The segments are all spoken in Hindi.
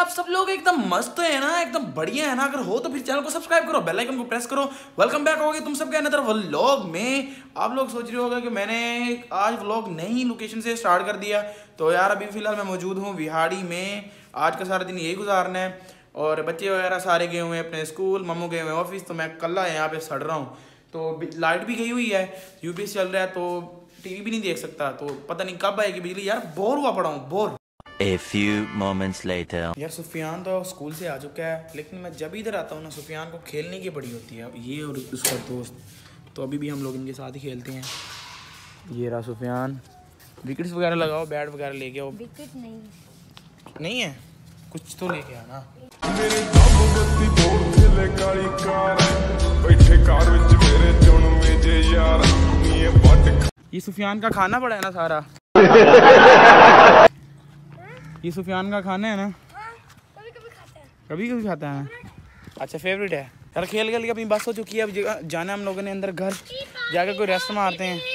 आप सब लोग एकदम मस्त है ना, एकदम बढ़िया है ना। अगर हो तो फिर चैनल को सब्सक्राइब करो, बेल आइकन को प्रेस करो। वेलकम बैक हो गए तुम सबके अनदर व्लॉग में। आप लोग सोच रहे होगा कि मैंने आज व्लॉग नई लोकेशन से स्टार्ट कर दिया। तो यार अभी फिलहाल मैं मौजूद हूँ विहाड़ी में। आज का सारा दिन यही गुजारना है और बच्चे वगैरह सारे गए हुए हैं अपने स्कूल, मम्मू गए हुए हैं ऑफिस, तो मैं अकेला यहाँ पे सड़ रहा हूँ। तो लाइट भी गई हुई है, यूपीएस चल रहा है, तो टीवी भी नहीं देख सकता। तो पता नहीं कब आएगी बिजली। यार बोर हुआ पड़ा हूँ, bore. A few moments later. यार सुफियान तो स्कूल से आ चुका है, लेकिन मैं जब इधर आता हूँ ना सुफियान को खेलने की बड़ी होती है, ये और उसका दोस्त। तो अभी भी हम लोग इनके साथ ही खेलते हैं। ये रहा सुफियान। विकेट्स वगैरह लगाओ, बैट वगैरह लेके आओ। विकेट नहीं है कुछ तो लेके आना। ये सुफियान का खाना पड़ा है ना सारा। ये सुफियान का खाना है ना। कभी कभी खाता है, कभी कभी खाता है। अच्छा फेवरेट है। यार खेल खेल के अपनी बस हो चुकी है, अब जाना हम लोगों ने अंदर घर जाकर कोई रेस्ट मारते हैं।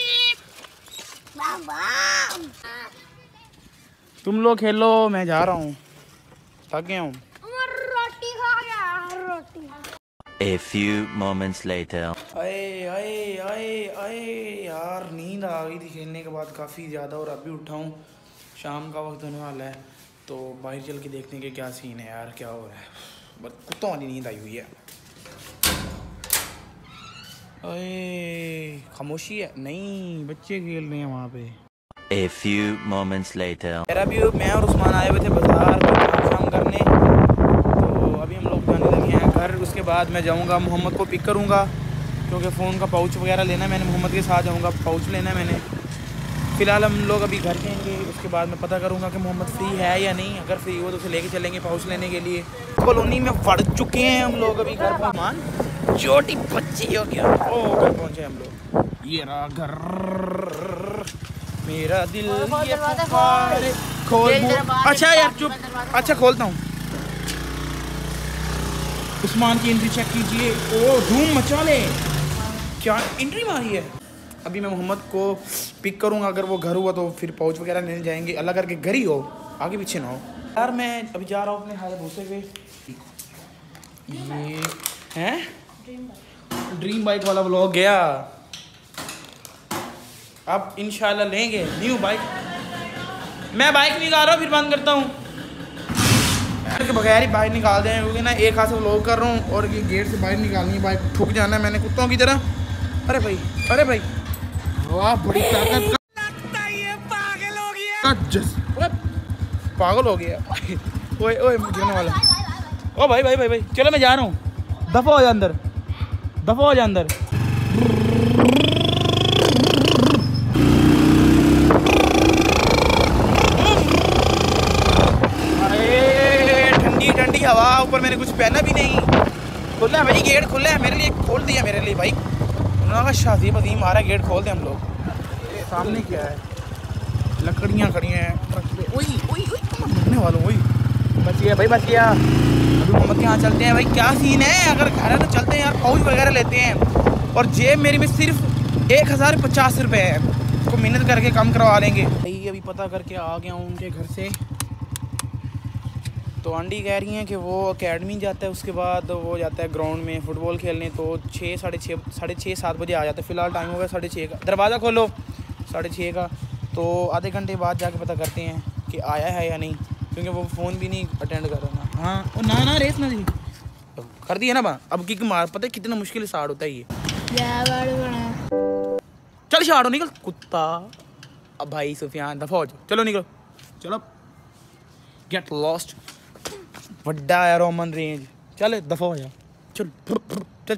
तुम लोग खेलो, मैं जा रहा हूँ, थक गया हूँ। रोटी खा गया, रोटी। A few moments later. आए आए आए आए यार नींद आ गई थी खेलने के बाद काफ़ी ज़्यादा, और अभी उठा हूँ। शाम का वक्त होने वाला है, तो बाहर चल के देखने के क्या सीन है यार, क्या हो रहा है। बस कुत्तों वाली नींद आई हुई है। अरे खामोशी है, नहीं बच्चे खेल रहे हैं वहाँ पे। A few moments later. यार अभी मैं और उस्मान आए हुए थे बाजार में काम करने, तो अभी हम लोग जाने लगे हैं घर। उसके बाद मैं जाऊँगा, मोहम्मद को पिक करूँगा, क्योंकि फ़ोन का पाउच वगैरह लेना है मैंने। मोहम्मद के साथ जाऊँगा, पाउच लेना है मैंने। फ़िलहाल हम लोग अभी घर जाएंगे, उसके बाद मैं पता करूँगा कि मोहम्मद फ्री है या नहीं। अगर फ्री हो तो उसे लेके चलेंगे पाउच लेने के लिए। कॉलोनी में पड़ चुके हैं हम लोग, अभी घर पहुँच छोटी बच्ची हो गया। ओ घर पहुँचे हम लोग। ये रहा घर, मेरा दिल ये पुकारे। खोल। अच्छा यार चुप, अच्छा खोलता हूँ। उस्मान की एंट्री चेक कीजिए। ओ धूम मचा ले, क्या एंट्री मारी है। अभी मैं मोहम्मद को पिक करूँगा, अगर वो घर हुआ तो फिर पाउच वगैरह लेने जाएंगे। अल्लाह करके घर ही हो, आगे पीछे ना हो। यार मैं अभी जा रहा हूँ अपने हायाबूसे पे। ये हैं ड्रीम बाइक वाला व्लॉग गया। अब इंशाल्लाह लेंगे न्यू बाइक। मैं बाइक निकाल रहा हूँ, फिर बंद करता हूँ। के बगैर ही बाइक निकाल दें, क्योंकि ना एक हाथ से व्लॉग कर रहा हूँ और ये गेट से बाहर निकालनी है बाइक। ठुक जाना है मैंने कुत्तों की तरह। अरे भाई, अरे भाई, वाह बड़ी ताकत का। लगता है ये पागल हो गया। पागल हो गया। ओए ओए गिरने वाला। ओ भाई भाई भाई भाई, चलो मैं जा रहा हूँ। दफा हो जा अंदर, दफा हो जा अंदर। ठंडी ठंडी हवा, ऊपर मैंने कुछ पहना भी नहीं। खुला है भाई, गेट खुला है मेरे लिए, खोल दिया मेरे लिए भाई। शादी बदीम आ रहा है, गेट खोल दे हम लोग। सामने क्या है, लकड़ियाँ खड़ी हैं। मरने वालों, वही बच गया भाई, बच गया। अभी मोहम्मद के यहाँ चलते हैं भाई। क्या सीन है, अगर घर है तो चलते हैं यार, पाउच वगैरह लेते हैं। और जेब मेरी में सिर्फ 1050 रुपये है, उसको मेहनत करके कम करवा लेंगे भाई। अभी पता करके आ गया हूँ उनके घर से। तो आंटी कह रही हैं कि वो एकेडमी जाता है, उसके बाद वो जाता है ग्राउंड में फुटबॉल खेलने। तो 6 साढ़े छः 7 बजे आ जाता है। फ़िलहाल टाइम हो गया 6:30 का। दरवाज़ा खोलो 6:30 का। तो आधे घंटे बाद जाके पता करते हैं कि आया है या नहीं, क्योंकि वो फ़ोन भी नहीं अटेंड कर रहा ना। हाँ और ना रेस ना जी कर दी है ना बा। अब किक मार, पता है कितना मुश्किल स्टार्ट होता है ये। चल शाड़ो निकल कुत्ता। अब भाई सुफियान दफा हो जाओ, चलो निकलो, चलो गेट लॉस्ट। वड्डा है रोमन रेंज, चल दफा हो जा, चल चल।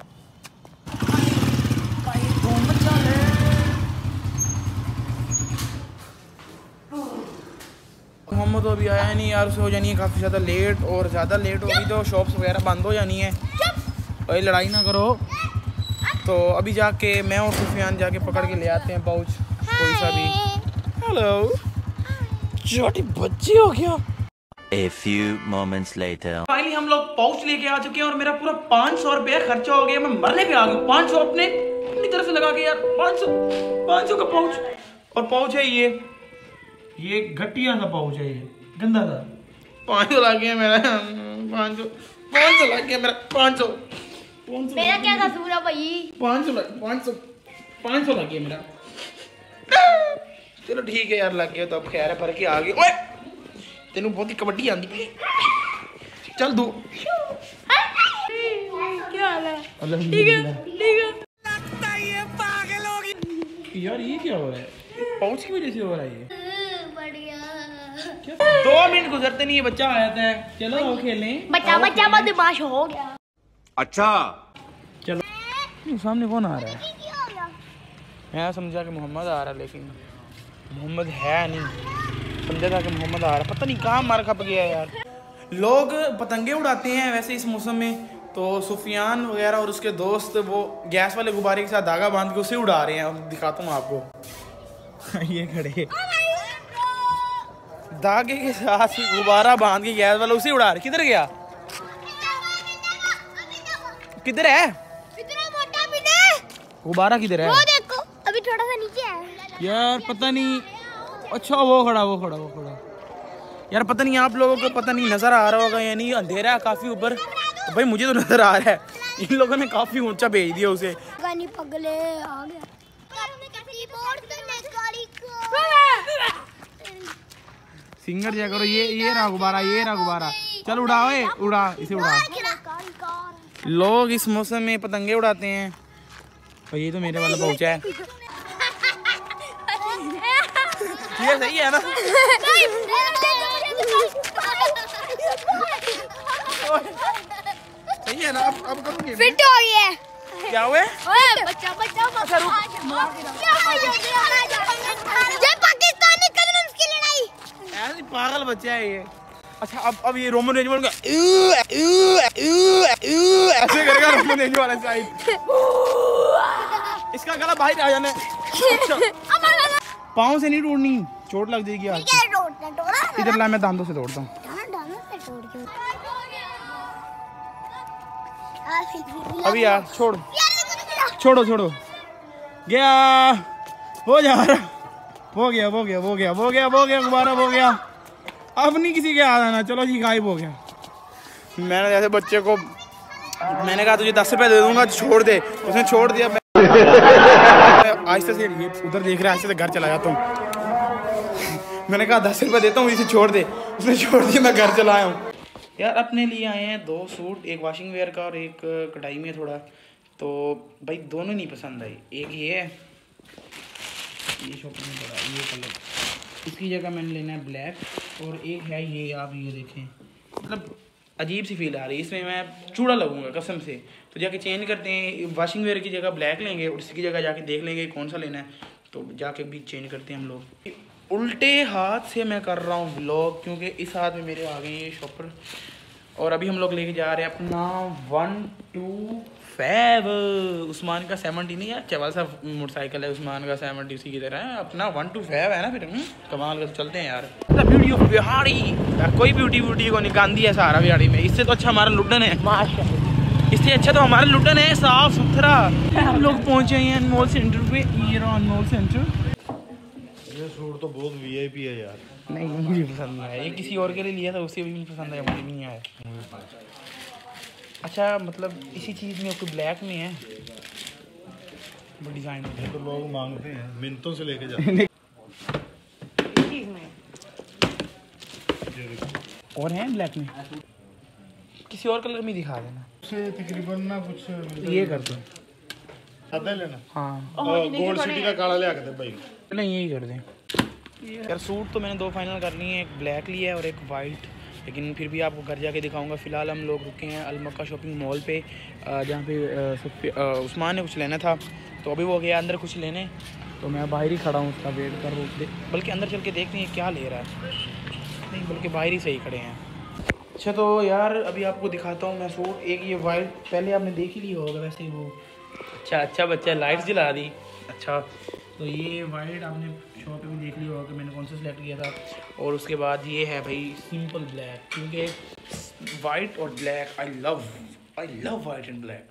मोहम्मद तो अभी आया नहीं यार, उसे हो जानी है काफ़ी ज़्यादा लेट, और ज़्यादा लेट होगी तो शॉप्स वगैरह बंद हो जानी है। भाई लड़ाई ना करो। तो अभी जाके मैं और सुफियान जाके पकड़ के ले आते हैं पाउच कोई सा भी। हेलो छोटी बच्ची हो गया। A few moments later. Finally हम लोग पाउच लेके आ चुके हैं, और मेरा पूरा 500 रुपया खर्चा हो गया। मैं मरने पे आ गया। 500 अपनी तरफ से लगा के यार, 500 का पाउच। और पाउच है ये घटिया सा पाउच है, ये गंदा था। 500 लग गया मेरा 500 लग गया मेरा 500 मेरा क्या कसूर है भाई? 500 लग गया मेरा। चलो ठीक है यार, लग गया तो अब खैर है, पर के आ गए। ओए तेनू बहुत ही कबड्डी आंदी पई। चल दो क्या हाल है? ठीक है लगता है ये पागल होगी। यार, ये क्या हो रहा है? पाउच की वजह से हो रहा है ये। बढ़िया। 2 मिनट गुजरते नहीं, ये बच्चा आया था। चलो वो खेलें। बच्चा बदमाश हो गया। अच्छा चलो। सामने कौन आ रहा है? मैं समझा कि मोहम्मद आ रहा है, लेकिन मोहम्मद है नहीं। समझा था कि मोहम्मद आ रहा है, पता नहीं कहाँ मार खप गया यार। लोग पतंगे उड़ाते हैं वैसे इस मौसम में, तो सुफियान वगैरह और उसके दोस्त वो गैस वाले गुब्बारे के साथ धागा बांध के उसे उड़ा रहे हैं। दिखाता हूँ आपको। ये खड़े धागे के साथ गुब्बारा बांध के गैस वाला उसे उड़ा रहे। किधर गया? किधर है गुब्बारा? किधर है? वो देखो अभी थोड़ा सा नीचे है यार, पता नहीं। अच्छा वो खड़ा यार, पता नहीं आप लोगों को पता नहीं नजर आ रहा होगा या नहीं। अंधेरा है काफी ऊपर, तो भाई मुझे तो नजर आ रहा है। इन लोगों ने काफी ऊंचा भेज दिया उसे। गानी पगले आ गया। सिंगर जा करो। ये रहा गुब्बारा। चल उड़ा इसे उड़ा। लोग इस मौसम में पतंगे उड़ाते हैं। और ये तो मेरे वाला पहुंचा है। ये सही है ना? सही है ना? अब करूँगी फिट हो गया है। क्या हुआ? बच्चा अच्छा रुक। ये पाकिस्तानी कलम्स की लड़ाई। ऐसे पागल बच्चा है ये। अच्छा अब ये रोमन रेंज वाला ऐसे करेगा। रोमन रेंज वाला साइड इसका गला बाहर आ जाना। अच्छा पाँव से नहीं तोड़नी, चोट लग जाएगी आपको। इधर ला, मैं दांतों से तोड़ता हूँ। अभी यार छोड़ो गया। हो जा रहा। हो गया गुब्बारा हो गया। अब नहीं किसी के याद आना। चलो जी, गायब हो गया। मैंने जैसे बच्चे को मैंने कहा तुझे 10 रुपए दे दूंगा, छोड़ दे। उसने छोड़ दिया। आहिस्ते से ये उधर देख रहा है, आहिस्ते से घर चला जाता हूँ। मैंने कहा 10 रुपए देता हूँ, इसे छोड़ दे। उसने छोड़ दिया, मैं घर चला आया हूँ। यार अपने लिए आए हैं 2 सूट, एक वॉशिंग वेयर का और एक कढ़ाई में थोड़ा। तो भाई दोनों नहीं पसंद आई। एक ये है, ये शॉपिंग में पड़ा ये कलर, इसकी जगह मैंने लेना है ब्लैक। और एक है ये, आप ये देखें, मतलब अजीब सी फील आ रही है इसमें। मैं चूड़ा लगूंगा कसम से। तो जाके चेंज करते हैं, वॉशिंग वेयर की जगह ब्लैक लेंगे और इसकी जगह जाके देख लेंगे कौन सा लेना है। तो जाके भी चेंज करते हैं हम लोग। उल्टे हाथ से मैं कर रहा हूँ व्लॉग, क्योंकि इस हाथ में मेरे आ गए ये शॉपर। और अभी हम लोग लेके जा रहे हैं अपना 125 उस्मान का 70 नहीं है, चवाल सा मोटरसाइकिल है उस्मान का 70 उसी की तरह है। अपना 125 है ना फिर। कमाल का। चलते हैं यार। ब्यूटी ऑफ बिहारी यार, कोई ब्यूटी को नहीं गांधी है सारा बिहारी में। इससे तो अच्छा हमारा लुड्डन है। इससे अच्छा तो हमारा लुड्डन है, साफ सुथरा। हम लोग पहुंचे हैं अनमोल सेंटर पे। ये रहा अनमोल सेंटर। ये सूट तो बहुत वीआईपी है यार। नहीं मुझे पसंद नहीं आया। ये किसी और के लिए लिया था, उसे भी पसंद आया, मुझे नहीं आया। अच्छा मतलब इसी चीज़ में कोई ब्लैक में है वो डिज़ाइन ये तो लोग मांगते हैं, मिनटों से लेके जाते हैं। और है ब्लैक में, किसी और कलर में दिखा देना। से तकरीबन ना कुछ ये कर दो। आधा लेना। हाँ गोल्ड सिटी का काला ले आके भाई। चलो यही कर दें यार। सूट तो मैंने 2 फाइनल कर लिए हैं, एक ब्लैक लिया है और एक वाइट। लेकिन फिर भी आपको घर जाके दिखाऊंगा। फ़िलहाल हम लोग रुके हैं अलमक्का शॉपिंग मॉल पे, जहाँ पे उस्मान ने कुछ लेना था। तो अभी वो गया अंदर कुछ लेने, तो मैं बाहर ही खड़ा हूँ उसका वेट कर रहा। बल्कि अंदर चल के देखते हैं क्या ले रहा है। नहीं बल्कि बाहर ही सही खड़े हैं। अच्छा तो यार अभी आपको दिखाता हूँ मैं सूट। एक ये वाइट पहले आपने देख ही लिया होगा वैसे वो। अच्छा बच्चा लाइट्स जला दी। अच्छा तो ये वाइट आपने शॉप पे भी देख लिया होगा कि मैंने कौन सा सिलेक्ट किया था। और उसके बाद ये है भाई सिंपल ब्लैक, क्योंकि वाइट और black I love white and black.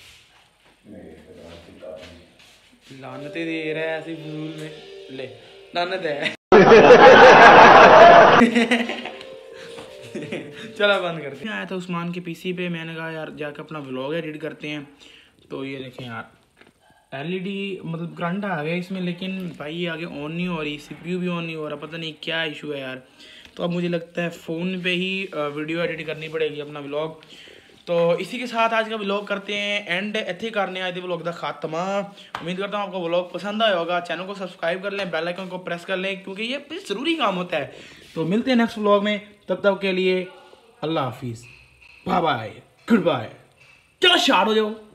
लानते दे रहा है ऐसे फूल में। ले लानत है। चला बंद करते हैं। आया था उस्मान के पीसी पे, मैंने कहा यार जाकर अपना व्लॉग एडिट करते हैं। तो ये देखें यार एलईडी मतलब करंट आ गया इसमें, लेकिन भाई ये आगे ऑन नहीं हो रही, सीपीयू भी ऑन नहीं हो रहा, पता नहीं क्या इशू है यार। तो अब मुझे लगता है फ़ोन पे ही वीडियो एडिट करनी पड़ेगी अपना व्लॉग। तो इसी के साथ आज का व्लॉग करते हैं एंड इतने करने आए थे व्लॉग का खात्मा। उम्मीद करता हूँ आपको व्लॉग पसंद आया होगा। चैनल को सब्सक्राइब कर लें, बेल आइकन को प्रेस कर लें, क्योंकि ये ज़रूरी काम होता है। तो मिलते हैं नेक्स्ट व्लॉग में, तब तक के लिए अल्लाह हाफिज़, बाय बाय, गुड बाय। चलो शार हो जाओ।